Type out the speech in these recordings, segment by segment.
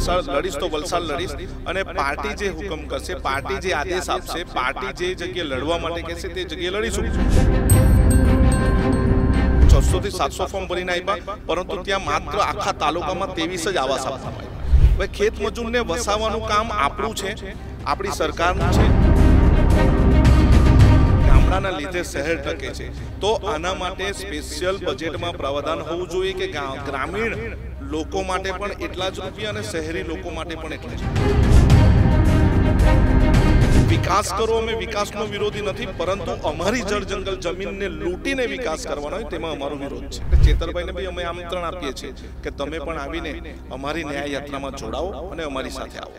વલસાડ લડીશ તો વલસાડ લડીશ અને પાર્ટી જે હુકમ કરશે, પાર્ટી જે આદેશ આપશે, પાર્ટી જે જગ્યાએ લડવા માટે કહેશે તે જગ્યાએ લડીશું। 600 થી 700 ફોર્મ ભરીને આવ્યા, પરંતુ ત્યાં માત્ર આખા તાલુકામાં 23 જ આવાસ આપવામાં આવ્યા। હવે ખેત મજૂરને વસાવવાનું કામ આપણું છે, આપણી સરકારનું છે। ગામડાના લીધે શહેર ટકે છે, તો આના માટે સ્પેશિયલ બજેટમાં પ્રાવધાન હોવું જોઈએ કે ગ્રામીણ લોકો માટે પણ એટલા જ રૂપિયા અને શહેરી લોકો માટે પણ એટલા જ। વિકાસ કરો, અમે વિકાસનો વિરોધી નથી, પરંતુ અમારી જળ જંગલ જમીનને લૂંટીને વિકાસ કરવાનો હોય તેમાં અમારો વિરોધ છે। ચેતરભાઈને બી અમે આમંત્રણ આપીએ છીએ કે તમે પણ આવીને અમારી ન્યાય યાત્રામાં જોડાઓ અને અમારી સાથે આવો।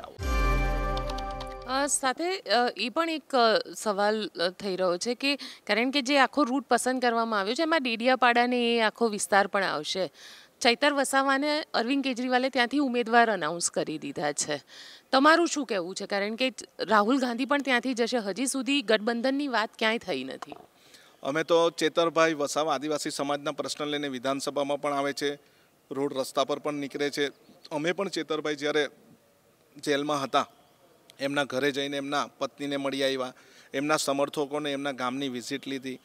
સાથે એ પણ એક સવાલ થઈ રહ્યો છે કે કારણ કે જે આખો રૂટ પસંદ કરવામાં આવ્યો છે એમાં ડેડિયાપાડાને એ આખો વિસ્તાર પણ આવશે। ચૈતર વસાવાને અરવિંદ કેજરીવાલે ત્યાંથી ઉમેદવાર અનાઉન્સ કરી દીધા છે, તમારું શું કહેવું છે? કારણ કે રાહુલ ગાંધી પણ ત્યાંથી જશે, હજી સુધી ગઠબંધનની વાત ક્યાંય થઈ નથી। અમે તો ચેતરભાઈ વસાવા આદિવાસી સમાજના પ્રશ્ન લઈને વિધાનસભામાં પણ આવે છે, રોડ રસ્તા પર પણ નીકળે છે। અમે પણ ચેતરભાઈ જ્યારે જેલમાં હતા એમના ઘરે જઈને એમના પત્નીને મળી આવ્યા, એમના સમર્થકોને એમના ગામની વિઝિટ લીધી,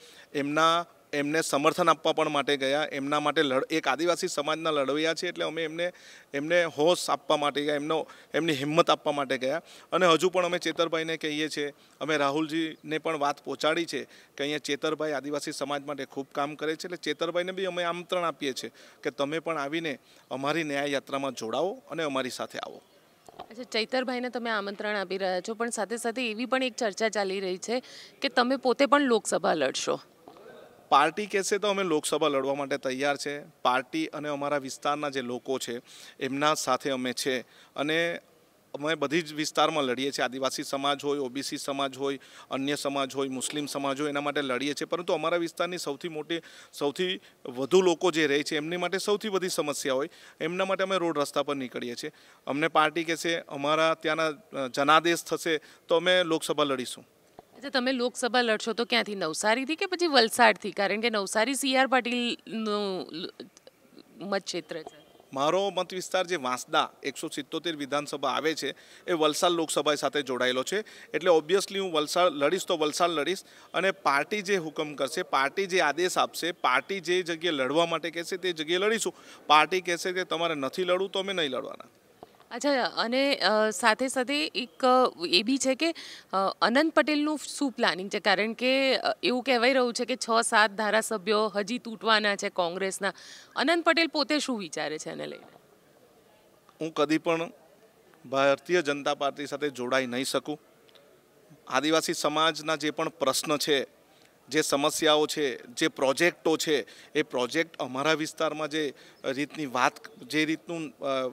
એમને સમર્થન આપવા પણ માટે ગયા। એમના માટે એક આદિવાસી સમાજના લડવૈયા છે એટલે અમે એમને હોશ આપવા માટે ગયા, એમની હિંમત આપવા માટે ગયા। અને હજુ પણ અમે ચેતરભાઈને કહીએ છીએ, અમે રાહુલજીને પણ વાત પહોંચાડી છે કે અહીંયા ચેતરભાઈ આદિવાસી સમાજ માટે ખૂબ કામ કરે છે, એટલે ચેતરભાઈને બી અમે આમંત્રણ આપીએ છીએ કે તમે પણ આવીને અમારી ન્યાય યાત્રામાં જોડાઓ અને અમારી સાથે આવો। અચ્છા, ચૈતરભાઈને તમે આમંત્રણ આપી રહ્યા છો, પણ સાથે સાથે એવી પણ એક ચર્ચા ચાલી રહી છે કે તમે પોતે પણ લોકસભા લડશો। પાર્ટી કહેશે તો અમે લોકસભા લડવા માટે તૈયાર છે। પાર્ટી અને અમારા વિસ્તારના જે લોકો છે એમના સાથે અમે છે અને અમે બધી જ વિસ્તારમાં લડીએ છીએ। આદિવાસી સમાજ હોય, ઓબીસી સમાજ હોય, અન્ય સમાજ હોય, મુસ્લિમ સમાજ હોય, એના માટે લડીએ છીએ। પરંતુ અમારા વિસ્તારની સૌથી વધુ લોકો જે રહે છે એમની માટે સૌથી બધી સમસ્યા હોય, એમના માટે અમે રોડ રસ્તા પર નીકળીએ છીએ। અમને પાર્ટી કહેશે, અમારા ત્યાંના જનાદેશ થશે તો અમે લોકસભા લડીશું। અચ્છા, તમે લોકસભા લડશો તો ક્યાંથી? નવસારીથી કે પછી વલસાડથી? કારણ કે નવસારી CR પાટીલનું મતક્ષેત્ર છે। મારો મત વિસ્તાર જે વાંસદા 177 વિધાનસભા આવે છે એ વલસાડ લોકસભા સાથે જોડાયેલો છે, એટલે ઓબ્વિયસલી હું વલસાડ લડીશ તો વલસાડ લડીશ અને પાર્ટી જે હુકમ કરશે, પાર્ટી જે આદેશ આપશે, પાર્ટી જે જગ્યાએ લડવા માટે કહેશે તે જગ્યાએ લડીશું। પાર્ટી કહેશે કે તમારે નથી લડવું તો અમે નહીં લડવાના। અચ્છા, અને સાથે સાથે એક એ બી છે કે અનંત પટેલનું શું પ્લાનિંગ છે? કારણ કે એવું કહેવાય રહ્યું છે કે 6-7 ધારાસભ્યો હજી તૂટવાના છે કોંગ્રેસના। અનંત પટેલ પોતે શું વિચારે છે એને લઈને? હું કદી પણ ભારતીય જનતા પાર્ટી સાથે જોડાઈ નહીં શકું। આદિવાસી સમાજના જે પણ પ્રશ્ન છે, જે સમસ્યાઓ છે, જે પ્રોજેક્ટો છે, એ પ્રોજેક્ટ અમારા વિસ્તારમાં જે રીતનું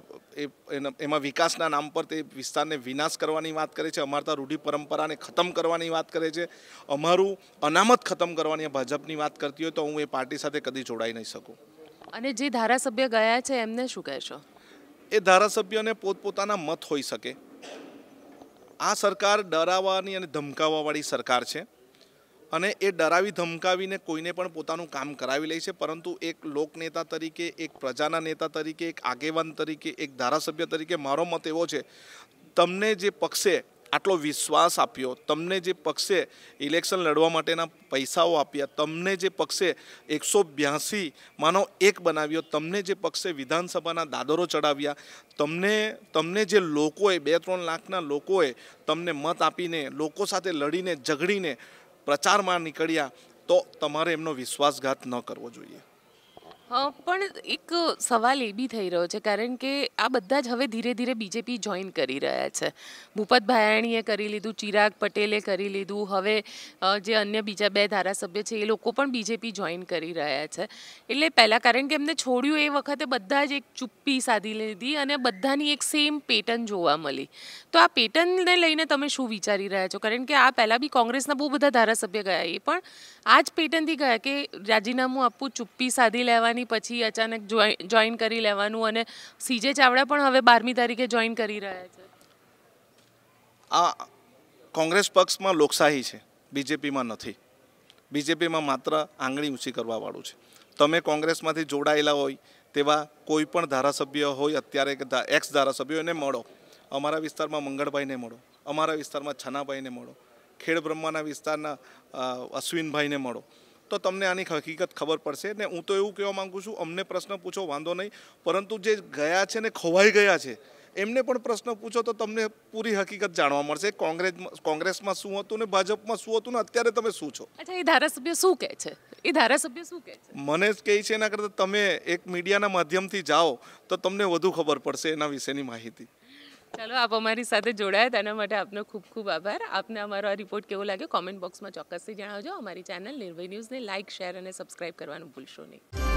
એમાં વિકાસના નામ પર તે વિસ્તારને વિનાશ કરવાની વાત કરે છે, અમારા રૂઢિ પરંપરાને ખતમ કરવાની વાત કરે છે, અમારું અનામત ખતમ કરવાની ભાજપની વાત કરતી હોય તો હું એ પાર્ટી સાથે કદી જોડાઈ નહીં શકું। અને જે ધારાસભ્ય ગયા છે એમને શું કહેશો? એ ધારાસભ્યોને પોતપોતાના મત હોઈ શકે। આ સરકાર ડરાવવાની અને ધમકાવવાવાળી સરકાર છે અને એ ડરાવી ધમકાવીને કોઈને પણ પોતાનું કામ કરાવી લે છે, પરંતુ એક લોકનેતા તરીકે, એક પ્રજાના નેતા તરીકે, એક આગેવાન તરીકે, એક ધારાસભ્ય તરીકે મારો મત એવો છે, તમને જે પક્ષે આટલો વિશ્વાસ આપ્યો, તમને જે પક્ષે ઇલેક્શન લડવા માટેના પૈસાઓ આપ્યા, તમને જે પક્ષે 182 માનો એક બનાવ્યો, તમને જે પક્ષે વિધાનસભાના દાદરો ચડાવ્યા, તમને જે લોકોએ 2-3 લાખના લોકોએ તમને મત આપીને, લોકો સાથે લડીને ઝઘડીને પ્રચારમાં નીકળ્યા, તો તમારે એમનો વિશ્વાસઘાત ન કરવો જોઈએ। પણ એક સવાલ એ બી થઈ રહ્યો છે, કારણ કે આ બધા જ હવે ધીરે ધીરે બીજેપી જોઈન કરી રહ્યા છે। ભૂપત ભાયાણીએ કરી લીધું, ચિરાગ પટેલે કરી લીધું, હવે જે અન્ય બીજા 2 ધારાસભ્ય છે એ લોકો પણ બીજેપી જોઈન કરી રહ્યા છે। એટલે પહેલાં કારણ કે એમને છોડ્યું એ વખતે બધા જ એક ચુપ્પી સાધી લીધી અને બધાની એક સેમ પેટર્ન જોવા મળી। તો આ પેટર્નને લઈને તમે શું વિચારી રહ્યા છો? કારણ કે આ પહેલાં બી કોંગ્રેસના બહુ બધા ધારાસભ્ય ગયા, એ પણ આ જ પેટર્નથી ગયા કે રાજીનામું આપવું, ચુપ્પી સાધી લેવાની, પછી અચાનક જોઈન કરી લેવાનું, અને સીજે ચાવડા પણ હવે 12મી તારીખે જોઈન કરી રહ્યા છે। આ કોંગ્રેસ પક્ષમાં લોકશાહી છે, બીજેપીમાં નથી। બીજેપીમાં માત્ર આંગળી ઊંચી કરવાવાળું છે। તમે કોંગ્રેસમાંથી જોડાયેલા હોય તેવા કોઈ પણ ધારાસભ્ય હોય અત્યારે કે એક્સ ધારાસભ્યો એને મળો. અમારા વિસ્તારમાં મંગળભાઈને મળો, અમારા વિસ્તારમાં છનાભાઈને મળો, ખેડ બ્રહ્માના વિસ્તારના અશ્વિનભાઈને મળો, તો તમને આની હકીકત ખબર પડશે. ને હું તો એવું કહેવા માગું છું, અમને પ્રશ્ન પૂછો વાંધો નહીં, પરંતુ જે ગયા છે ને ખોવાઈ ગયા છે એમને પણ પ્રશ્ન પૂછો તો તમને પૂરી હકીકત જાણવા મળશે. કોંગ્રેસમાં શું હતું ને ભાજપમાં શું હતું ને અત્યારે તમે શું છો. અચ્છા, એ ધારાસભ્ય શું કહે છે? એ ધારાસભ્ય શું કહે છે? મને જ કહે છે એના કરતાં તમે એક મીડિયાના માધ્યમથી જાઓ તો તમને વધુ ખબર પડશે એના વિશેની માહિતી. ચાલો, આપ અમારી સાથે જોડાયા તેના માટે આપનો ખૂબ ખૂબ આભાર. આપને અમારો આ રિપોર્ટ કેવો લાગ્યો કોમેન્ટ બોક્સમાં ચોક્કસથી જણાવજો. અમારી ચેનલ નિર્ભય ન્યૂઝને લાઇક, શેર અને સબસ્ક્રાઇબ કરવાનું ભૂલશો નહીં.